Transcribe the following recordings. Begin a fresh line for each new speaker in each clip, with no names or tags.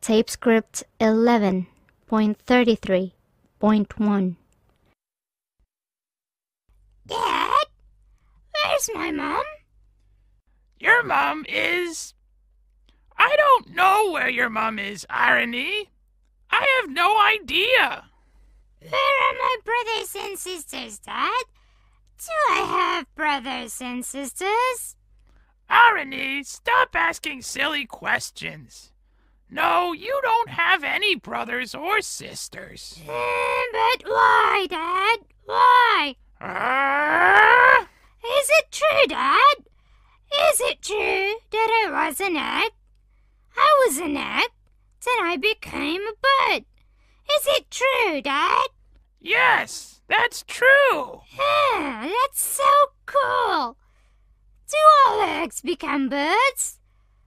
Tape script 11.33.1.
Dad, where's my mom?
Your mom is... I don't know where your mom is, Irony. I have no idea.
Where are my brothers and sisters, Dad? Do I have brothers and sisters?
Irony, stop asking silly questions. No, you don't have any brothers or sisters.
But why, Dad? Why? Is it true, Dad? Is it true that I was an egg? I was an egg, then I became a bird. Is it true, Dad?
Yes, that's true.
That's so cool. Do all eggs become birds?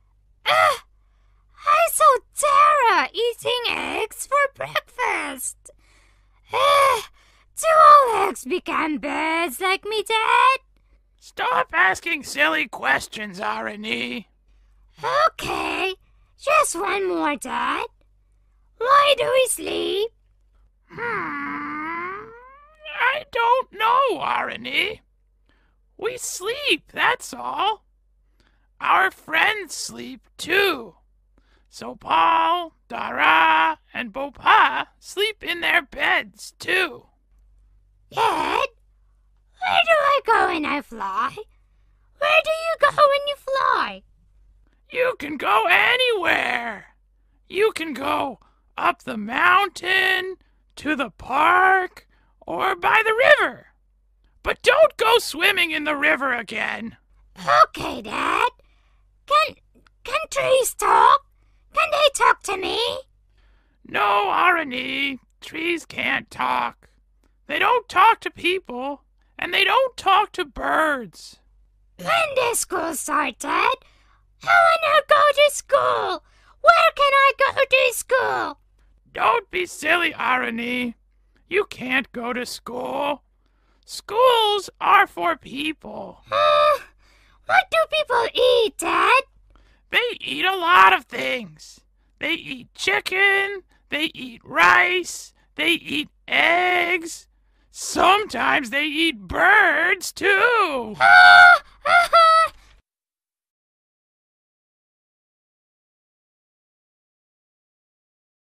I saw Tara eating eggs for breakfast. Do all eggs become birds like me, Dad?
Stop asking silly questions, Irony.
Okay, just one more, Dad. Why do we sleep?
I don't know, Irony. We sleep, that's all. Our friends sleep too. So Paul, Dara, and Bopa sleep in their beds too.
Dad, where do I go when I fly? Where do you go when you fly?
You can go anywhere. You can go up the mountain, to the park, or by the river. But don't go swimming in the river again.
Okay, Dad. Can trees talk? Can they talk to me?
No, Irony. Trees can't talk. They don't talk to people, and they don't talk to birds.
When does school start, Dad? I wanna go to school. Where can I go to school?
Don't be silly, Irony. You can't go to school. Schools are for people.
What do people eat, Dad?
They eat a lot of things. They eat chicken, they eat rice, they eat eggs. Sometimes they eat birds, too.